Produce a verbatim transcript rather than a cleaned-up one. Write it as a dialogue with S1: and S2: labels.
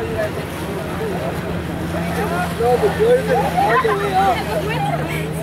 S1: No, but yours is all the way up.